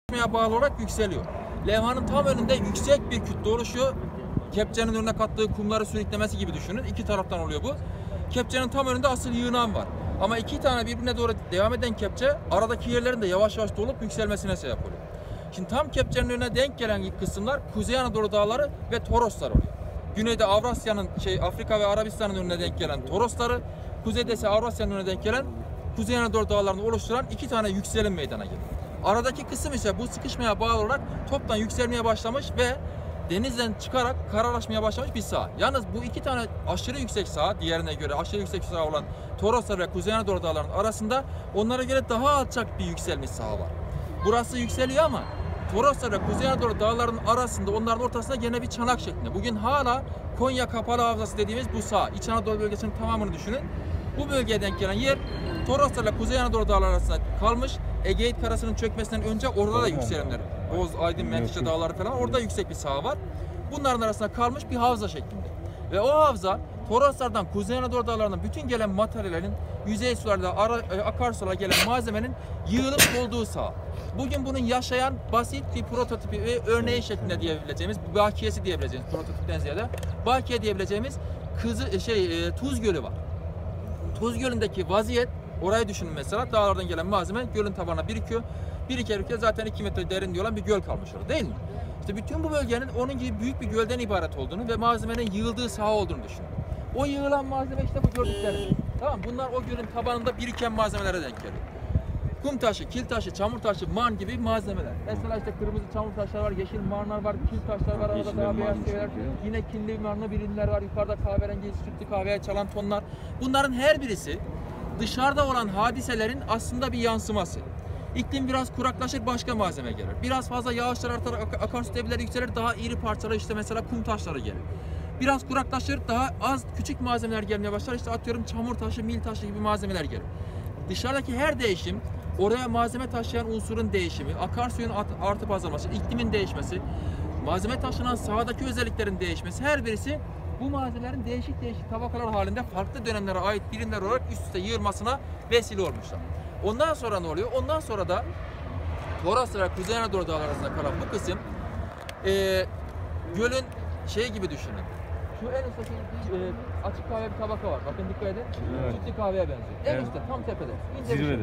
bağlı olarak yükseliyor. Levhanın tam önünde yüksek bir kütle oluşuyor. Kepçenin önüne kattığı kumları sürüklemesi gibi düşünün. İki taraftan oluyor bu. Kepçenin tam önünde asıl yığınan var. Ama iki tane birbirine doğru devam eden kepçe aradaki yerlerin de yavaş yavaş dolup yükselmesine sebep oluyor. Şimdi tam kepçenin önüne denk gelen ilk kısımlar Kuzey Anadolu dağları ve Toroslar oluyor. Güneyde Avrasya'nın Afrika ve Arabistan'ın önüne denk gelen Torosları, kuzeyde ise Avrasya'nın önüne denk gelen Kuzey Anadolu dağlarını oluşturan iki tane yükselim meydana geliyor. Aradaki kısım ise bu sıkışmaya bağlı olarak toptan yükselmeye başlamış ve denizden çıkarak kararlaşmaya başlamış bir saha. Yalnız bu iki tane aşırı yüksek saha, diğerine göre aşırı yüksek saha olan Toroslar ve Kuzey Anadolu dağlarının arasında onlara göre daha alçak bir yükselmiş saha var. Burası yükseliyor ama Toroslar ve Kuzey Anadolu dağlarının arasında, onların ortasında gene bir çanak şeklinde. Bugün hala Konya Kapalı Havzası dediğimiz bu saha. İç Anadolu bölgesinin tamamını düşünün. Bu bölgeye denk gelen yer Toroslar ile Kuzey Anadolu dağları arasında kalmış. Egeit Karası'nın çökmesinden önce orada da yükselimler. Boz, Aydın, Menteşe dağları falan, orada yüksek bir saha var. Bunların arasında kalmış bir havza şeklinde. Ve o havza Toroslardan Kuzey Anadolu dağlarından bütün gelen materyallerin yüzey sularla akarsulara gelen malzemenin yığılıp olduğu saha. Bugün bunun yaşayan basit bir prototipi ve örneği şeklinde diyebileceğimiz, bakiyesi diyebileceğimiz, prototipten ziyade bakiye diyebileceğimiz Tuz Gölü var. Tuz Gölü'ndeki vaziyet, orayı düşünün mesela, dağlardan gelen malzeme gölün tabanına birikiyor. Birike zaten 2 metre derinliği olan bir göl kalmış orada, değil mi? İşte bütün bu bölgenin onun gibi büyük bir gölden ibaret olduğunu ve malzemenin yığıldığı saha olduğunu düşünün. O yığılan malzeme işte bu gördüklerimiz. Tamam, bunlar o gölün tabanında biriken malzemelere denk geliyor. Kum taşı, kil taşı, çamur taşı, man gibi malzemeler. Mesela işte kırmızı çamur taşlar var, yeşil marnar var, kil taşlar var, arada daha beyaz şeyler. Yine kinli marna birimler var, yukarıda kahverengi, sütlü kahveye çalan tonlar. Bunların her birisi dışarıda olan hadiselerin aslında bir yansıması. İklim biraz kuraklaşır, başka malzeme gelir. Biraz fazla yağışlar artar, akarsu debileri yükselir, daha iri parçalar, işte mesela kum taşları gelir. Biraz kuraklaşır, daha az küçük malzemeler gelmeye başlar. İşte atıyorum çamur taşı, mil taşı gibi malzemeler gelir. Dışarıdaki her değişim, oraya malzeme taşıyan unsurun değişimi, akarsuyun artıp azalması, iklimin değişmesi, malzeme taşınan sahadaki özelliklerin değişmesi, her birisi bu malzemelerin değişik değişik tabakalar halinde farklı dönemlere ait birimler olarak üst üste yığılmasına vesile olmuşlar. Ondan sonra ne oluyor? Ondan sonra da Toroslar ve Kuzey Anadolu dağları arasında kalan bu kısım gölün gibi düşünün. Şu en üstteki açık kahve bir tabaka var. Bakın dikkat edin. Evet. Sütlü kahveye benziyor. En üstte, tam tepede. Zirvede.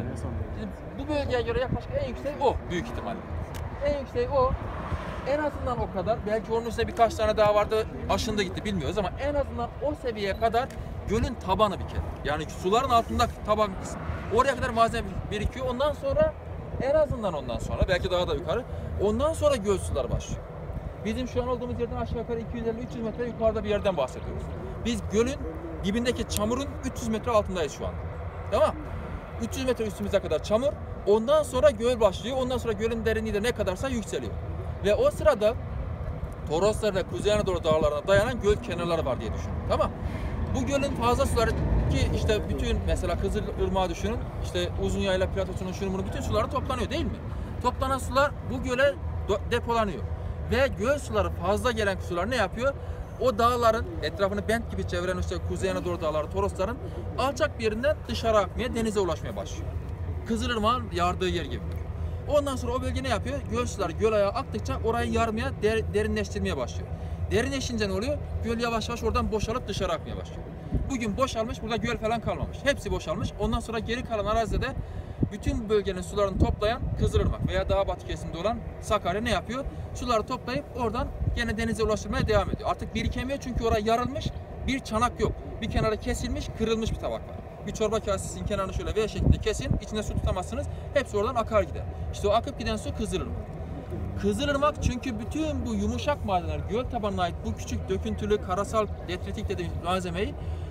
Bu bölgeye göre yaklaşık en yüksek o, büyük ihtimalle. En yüksek o. En azından o kadar. Belki onun üstünde birkaç tane daha vardı, aşındı gitti, bilmiyoruz ama en azından o seviyeye kadar gölün tabanı bir kere. Yani suların altında taban kısmı. Oraya kadar malzeme birikiyor. Ondan sonra, en azından ondan sonra, belki daha da yukarı, ondan sonra göl suları başlıyor. Bizim şu an olduğumuz yerden aşağı yukarı 250-300 metre yukarıda bir yerden bahsediyoruz. Biz gölün dibindeki çamurun 300 metre altındayız şu an. Tamam? 300 metre üstümüze kadar çamur. Ondan sonra göl başlıyor. Ondan sonra gölün derinliği de ne kadarsa yükseliyor. Ve o sırada Toroslar ve Kuzey Anadolu dağlarına dayanan göl kenarları var diye düşünün. Tamam? Bu gölün fazla suları ki işte bütün mesela Kızılırmağı düşünün. İşte Uzunyayla platosunun şunun bunun bütün suları toplanıyor, değil mi? Toplanan sular bu göle depolanıyor. Ve göl suları, fazla gelen sular ne yapıyor? O dağların etrafını bent gibi çeviren işte Kuzey Anadolu dağları, Torosların alçak bir yerinden dışarı akmaya, denize ulaşmaya başlıyor. Kızılırmağın yardığı yer gibi. Ondan sonra o bölge ne yapıyor? Göl suları göl ayağı aktıkça orayı yarmaya, derinleştirmeye başlıyor. Derinleşince ne oluyor? Göl yavaş yavaş oradan boşalıp dışarı akmaya başlıyor. Bugün boşalmış, burada göl falan kalmamış. Hepsi boşalmış. Ondan sonra geri kalan arazide bütün bölgenin sularını toplayan Kızılırmak veya daha batı kesimde olan Sakarya ne yapıyor? Suları toplayıp oradan gene denize ulaştırmaya devam ediyor. Artık birikemiyor çünkü oraya yarılmış, bir çanak yok. Bir kenarı kesilmiş, kırılmış bir tabak var. Bir çorba kasesinin kenarını şöyle V şeklinde kesin, içine su tutamazsınız. Hepsi oradan akar gider. İşte o akıp giden su Kızılırmak. Kızılırmak çünkü bütün bu yumuşak madenler, göl tabanına ait bu küçük döküntülü karasal detritik dediğimiz malzemeyi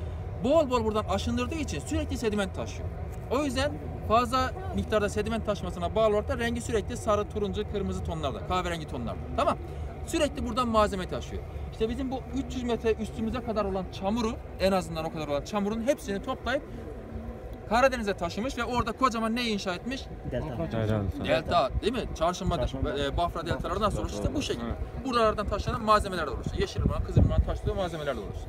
bol bol buradan aşındırdığı için sürekli sediment taşıyor. O yüzden fazla miktarda sediment taşmasına bağlı olarak da rengi sürekli sarı, turuncu, kırmızı tonlarda, kahverengi tonlarda. Tamam. Sürekli buradan malzeme taşıyor. İşte bizim bu 300 metre üstümüze kadar olan çamuru, en azından o kadar olan çamurun hepsini toplayıp Karadeniz'e taşımış ve orada kocaman ne inşa etmiş? Delta, değil mi? Çarşamba, Bafra deltalarından sonra işte bu şekilde. Buralardan taşınan malzemeler de oluşuyor. Yeşilırmağın, Kızılırmağın taşıdığı malzemeler de oluşuyor.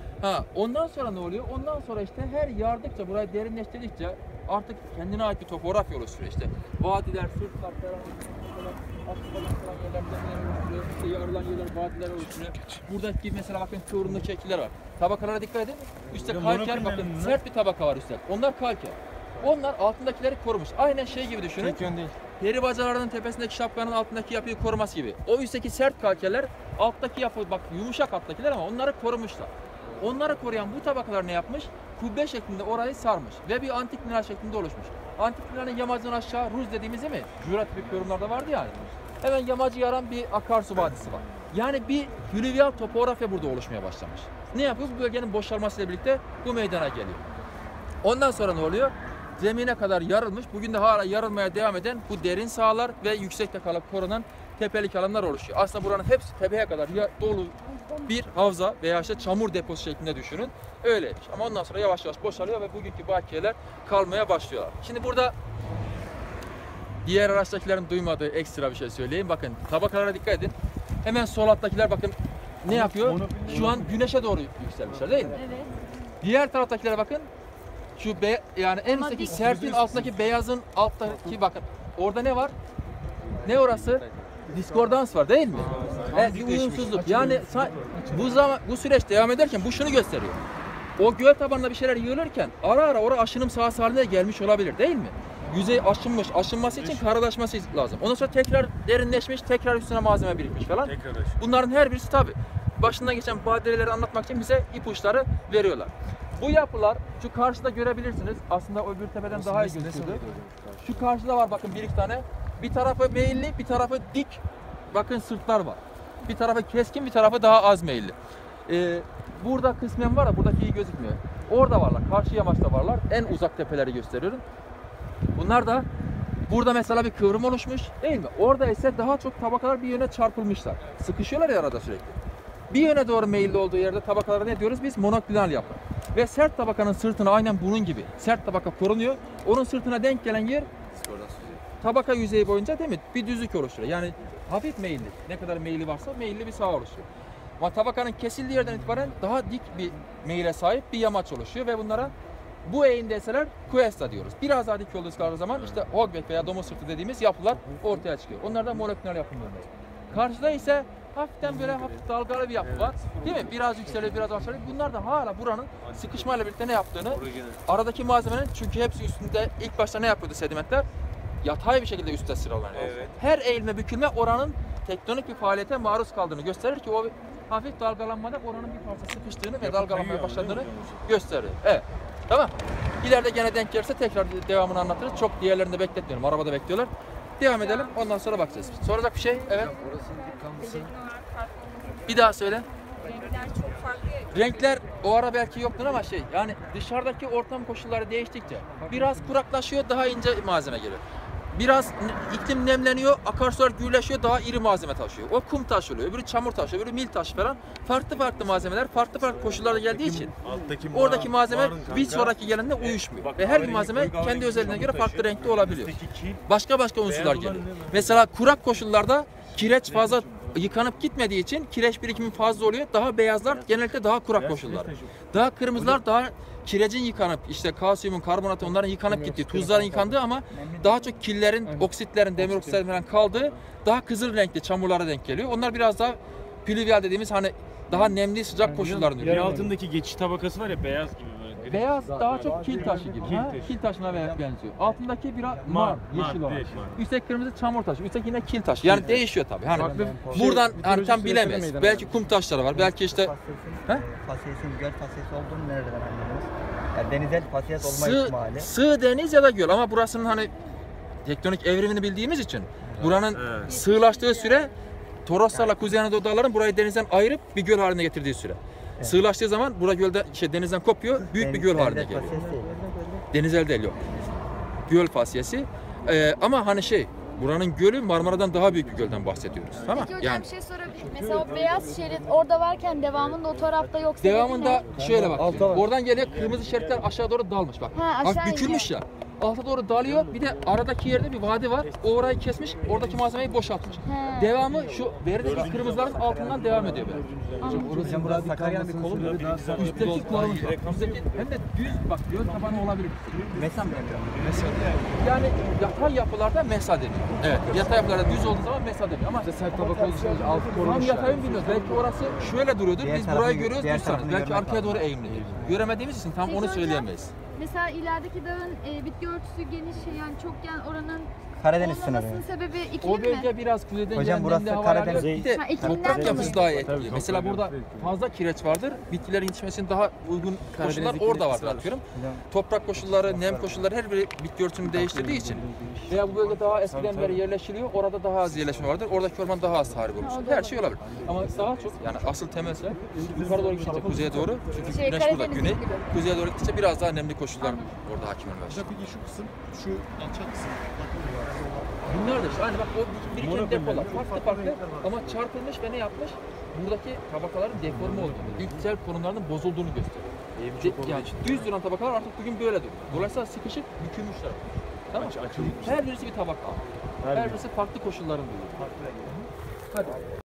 Ondan sonra ne oluyor? Ondan sonra işte her yardıkça, burayı derinleştirdikçe artık kendine ait bir topografya oluşturuyor işte. Vadiler, sırtlar, çıkarılan yerler, vadiler oluşturuyor. Buradaki mesela bakın kıvrımlı şekiller var. Tabakalara dikkat edin. Üstte kalker bakın sert bir tabaka var üstte. Onlar kalker. Onlar altındakileri korumuş. Aynen şey gibi düşünün. Peri bacalarının tepesindeki şapkanın altındaki yapıyı koruması gibi. O üstteki sert kalkerler alttaki yapı bak yumuşak alttakiler ama onları korumuşlar. Onları koruyan bu tabakalar ne yapmış? Kubbe şeklinde orayı sarmış ve bir antik minare şeklinde oluşmuş. Antik minarenin yamacından aşağı Ruz dediğimiz değil mi? Jura tipi yorumlarda vardı yani. Hemen yamacı yaran bir akarsu vadisi var. Yani bir flüvyal topografya burada oluşmaya başlamış. Ne yapıyor? Bu bölgenin boşalmasıyla birlikte bu meydana geliyor. Ondan sonra ne oluyor? Zemine kadar yarılmış, bugün de hala yarılmaya devam eden bu derin sahalar ve yüksekte kalıp korunan tepelik alanlar oluşuyor. Aslında buranın hepsi tepeye kadar dolu bir havza veya işte çamur deposu şeklinde düşünün. Öyleymiş. Ama ondan sonra yavaş yavaş boşalıyor ve bugünkü bakiyeler kalmaya başlıyorlar. Şimdi burada diğer araçtakilerin duymadığı ekstra bir şey söyleyeyim. Bakın tabakalara dikkat edin. Hemen sol alttakiler bakın ne yapıyor? Şu an güneşe doğru yükselmişler değil mi? Evet. Diğer taraftakilere bakın. Şu yani en üstteki sertin altındaki beyazın alttaki bakın. Orada ne var? Ne orası? Diskordans var değil mi? Bir uyumsuzluk. Yani bu süreç devam ederken bu şunu gösteriyor. O göl tabanında bir şeyler yığılırken ara ara oraya aşınım sahası haline gelmiş olabilir değil mi? Yüzey aşınmış. Aşınması için kararlaşması lazım. Ondan sonra tekrar derinleşmiş, tekrar üstüne malzeme birikmiş falan. Bunların her birisi tabi. Başından geçen badireleri anlatmak için bize ipuçları veriyorlar. Bu yapılar şu karşıda görebilirsiniz. Aslında öbür tepeden daha iyi gözüküyordu. Şu karşıda var bakın bir iki tane. Bir tarafı meyilli, bir tarafı dik. Bakın sırtlar var. Bir tarafı keskin, bir tarafı daha az meyilli. Burada kısmen var ya, buradaki iyi gözükmüyor. Orada varlar, karşı yamaçta varlar. En uzak tepeleri gösteriyorum. Bunlar da burada mesela bir kıvrım oluşmuş değil mi? Orada ise daha çok tabakalar bir yöne çarpılmışlar. Sıkışıyorlar ya arada sürekli. Bir yöne doğru meyilli olduğu yerde tabakalara ne diyoruz? Biz monoklinal yapı. Ve sert tabakanın sırtına aynen bunun gibi sert tabaka korunuyor. Onun sırtına denk gelen yer tabaka yüzeyi boyunca değil mi? Bir düzlük oluşturuyor. Yani hafif meyilli. Ne kadar meyili varsa meyilli bir saha oluşuyor. Ama tabakanın kesildiği yerden itibaren daha dik bir meyile sahip bir yamaç oluşuyor ve bunlara bu eğimdeseler cuesta diyoruz. Biraz daha dik olduğu zaman işte Hogback veya domuz sırtı dediğimiz yapılar ortaya çıkıyor. Onlar da moleküler yapımlar. Karşıda ise hafiften böyle hafif dalgalı bir yapı var. Değil mi? Biraz yükseliyor, biraz alçalıyor. Bunlar da hala buranın sıkışmayla birlikte ne yaptığını, aradaki malzemenin çünkü hepsi üstünde ilk başta ne yapıyordu sedimentler? Yatay bir şekilde üstte sıralanıyor. Evet. Her eğilme, bükülme oranın tektonik bir faaliyete maruz kaldığını gösterir ki o hafif dalgalanmada oranın bir parça sıkıştığını ve dalgalanmaya başladığını gösterir. Evet. Tamam. İleride gene denk gelirse tekrar devamını anlatırız. Çok diğerlerini de bekletmiyorum. Arabada bekliyorlar. Devam edelim. Ondan sonra bakacağız. Soracak bir şey? Evet. Bir daha söyle. Renkler çok farklı. Renkler o ara belki yoktur ama yani dışarıdaki ortam koşulları değiştikçe biraz kuraklaşıyor, daha ince malzeme geliyor. Biraz iklim nemleniyor, akarsular gürleşiyor, daha iri malzeme taşıyor. O kum taş oluyor, öbürü çamur taş, öbürü mil taş falan. Farklı farklı malzemeler, farklı farklı koşullarda geldiği için oradaki malzeme bir sonraki gelenle uyuşmuyor. Ve her bir malzeme kendi özelliğine göre farklı renkte olabiliyor. Başka unsurlar geliyor. Mesela kurak koşullarda kireç fazla yıkanıp gitmediği için kireç birikimi fazla oluyor. Daha beyazlar genellikle daha kurak koşullar. Daha kırmızılar daha kirecin yıkanıp işte kalsiyumun, karbonatı onların yıkanıp gittiği, tuzların yıkandığı ama daha çok killerin, oksitlerin, demir oksitlerin falan kaldığı daha kızıl renkli çamurlara denk geliyor. Onlar biraz daha plüvyal dediğimiz hani daha nemli sıcak koşulların ürünü. Yer altındaki geçiş tabakası var ya beyaz gibi böyle. Beyaz daha çok kil taşı gibi. Kil taşına benziyor. Altındaki biraz yeşil olan. Üstteki kırmızı çamur taşı. Üstteki yine kil taşı. Yani değişiyor tabii. Hani buradan hani tam bilemeyiz. Belki kum taşları var. Belki işte Fasiyetinin göl fasiyeti olduğunu nereden anladınız? Yani denizel fasiyet olma ihtimali. Sığ deniz ya da göl ama burasının hani tektonik evrimini bildiğimiz için buranın sığlaştığı süre Toroslarla Kuzey Anadolu dağların burayı denizden ayırıp bir göl haline getirdiği süre. Evet. Sığlaştığı zaman bura gölde denizden kopuyor, büyük bir göl haline geliyor. Denizel değil yok. Göl fasiyesi. Ama hani buranın gölü Marmara'dan daha büyük bir gölden bahsediyoruz. Tamam? Peki hocam bir şey sorabilir miyim? Mesela o beyaz şerit orada varken devamında o tarafta yoksa devamında şöyle bak. Oradan geliyor kırmızı şeritler aşağı doğru dalmış bak. Bak bükülmüş ya. alta doğru dalıyor. Bir de aradaki yerde bir vadi var. O orayı kesmiş, oradaki malzemeyi boşaltmış. He. Devamı şu verdeki kırmızıların altından devam ediyor böyle. Hocam burası Sakarya'nın bir kolu mu? Üstteki kolumuz var. Üstteki hem de düz bak göl tabanı olabilir. Mesam deniyor. Yani yatay yapılarda mesa deniyor. Evet. Yatay yapılarda düz olduğu zaman mesa deniyor ama Sert tabaka oluşunca altı tam korunmuş. yatay mı bilmiyoruz. Belki orası şöyle duruyordur. Diğer Biz tarafını- burayı görüyoruz diğer düz sanırız. tarafını Belki görmek arkaya lazım. doğru eğimli. Göremediğimiz için tam Peki onu hocam, söyleyemeyiz. Mesela ilerideki dağın bitki örtüsü geniş yani çokgen oranın Karadeniz sınırı. olmamasının sebebi iklim O mi? bölge biraz kuzeyden Hocam gelen burası nemli hava Karadeniz. alıyor. Bir de Ha, iklimden toprak dolayı. yapısı daha Tabii, etkili. Mesela toprak burada yapısı etkili. fazla kireç vardır. Bitkilerin yetişmesine daha uygun koşullar orada vardır atıyorum. Toprak koşulları, nem koşulları her biri bitki örtüsünü değiştirdiği için veya bu bölge daha eskiden beri yerleşiliyor. Orada daha az yerleşme vardır. Oradaki orman daha az tahrip olmuş. Her şey olabilir. Ama daha çok yani asıl temelse yukarı doğru gidince kuzeye doğru. Çünkü güneş burada Karadeniz'in güney. gibi. Kuzeye doğru gidince biraz daha nemli koşullar orada hakim olmaya başlıyor. Peki şu kısım, şu alçak kısım. Bunlar da işte aynı bak o biriken depolar farklı ama çarpılmış ve ne yapmış? Buradaki tabakaların deforme olduğunu, ilksel konumlarının bozulduğunu gösteriyor. Yani düz duran tabakalar artık bugün böyle duruyor. Dolayısıyla sıkışık bükülmüşler. Tamam mı? Her birisi bir tabaka. Her birisi farklı koşulların duruyor. Hadi.